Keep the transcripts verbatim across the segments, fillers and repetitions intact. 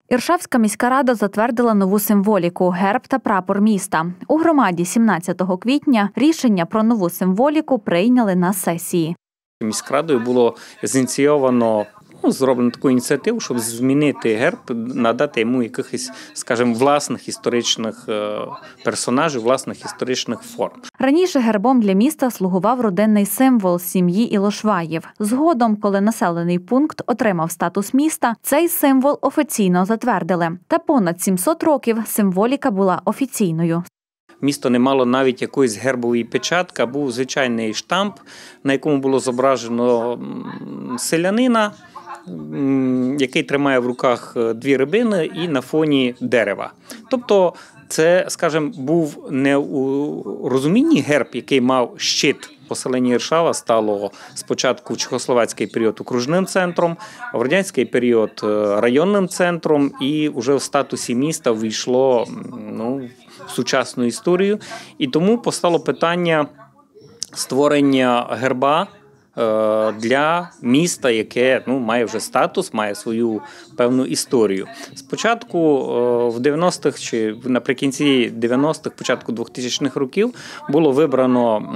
Іршавська міська рада затвердила нову символіку – герб та прапор міста. У громаді сімнадцятого квітня рішення про нову символіку прийняли на сесії. Міськрадою було зініційовано, ну, зроблено таку ініціативу, щоб змінити герб, надати йому якихось, скажімо, власних історичних персонажів, власних історичних форм. Раніше гербом для міста слугував родинний символ сім'ї Ілошваїв. Згодом, коли населений пункт отримав статус міста, цей символ офіційно затвердили. Та понад сімсот років символіка була офіційною. Місто не мало навіть якоїсь гербової печатки, а був звичайний штамп, на якому було зображено селянина, який тримає в руках дві рибини і на фоні дерева. Тобто це, скажімо, був не у розумінні герб, який мав щит. Поселення Іршава стало спочатку в чехословацький період окружним центром, в радянський період районним центром, і вже в статусі міста ввійшло, ну, в сучасну історію. І тому постало питання створення герба для міста, яке, ну, має вже статус, має свою певну історію. Спочатку в дев'яностих чи наприкінці дев'яностих, початку двохтисячних років було вибрано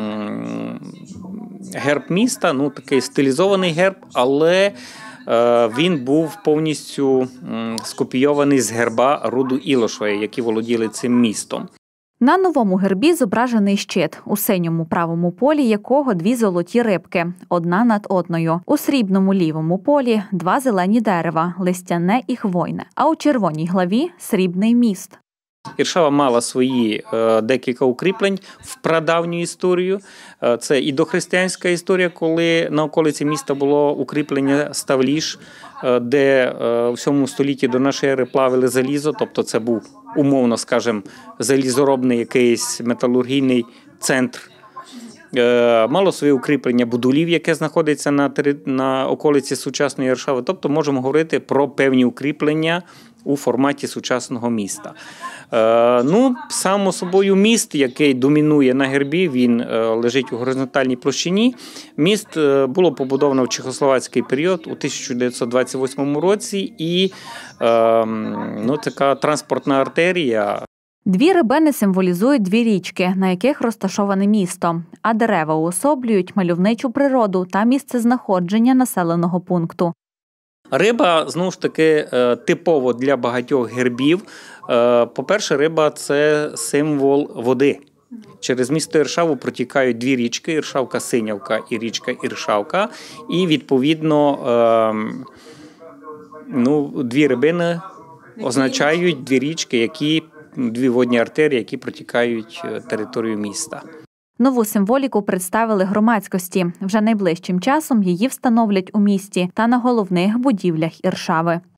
герб міста, ну, такий стилізований герб, але він був повністю скопійований з герба роду Ілошваїв, які володіли цим містом. На новому гербі зображений щит, у синьому правому полі якого дві золоті рибки, одна над одною. У срібному лівому полі два зелені дерева, листяне і хвойне, а у червоній главі – срібний міст. Іршава мала свої е, декілька укріплень в прадавню історію. Е, це і дохристиянська історія, коли на околиці міста було укріплення Ставліж, е, де е, в сьомому столітті до нашої ери плавили залізо, тобто це був, умовно скажемо, залізоробний якийсь металургійний центр. Е, мало своє укріплення Будулів, яке знаходиться на, на околиці сучасної Іршави. Тобто можемо говорити про певні укріплення у форматі сучасного міста. Е, ну, само собою міст, який домінує на гербі, він е, лежить у горизонтальній площині. Міст е, було побудовано в чехословацький період у тисяча дев'ятсот двадцять восьмому році, і е, ну, така транспортна артерія. Дві рибини символізують дві річки, на яких розташоване місто, а дерева уособлюють мальовничу природу та місцезнаходження населеного пункту. Риба, знову ж таки, типово для багатьох гербів. По-перше, риба – це символ води. Через місто Іршаву протікають дві річки – Іршавка-Синявка і річка Іршавка. І, відповідно, ну, дві рибини означають дві річки, які, дві водні артерії, які протікають територію міста. Нову символіку представили громадськості. Вже найближчим часом її встановлять у місті та на головних будівлях Іршави.